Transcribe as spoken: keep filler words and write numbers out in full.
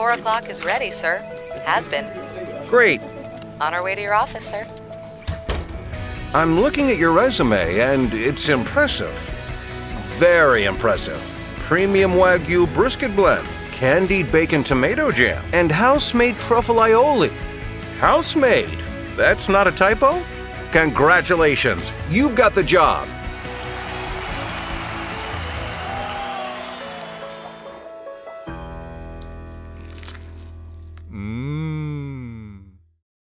four o'clock is ready, sir. Has been. Great. On our way to your office, sir. I'm looking at your resume, and it's impressive. Very impressive. Premium Wagyu brisket blend, candied bacon tomato jam, and house-made truffle aioli. House-made? That's not a typo? Congratulations, you've got the job.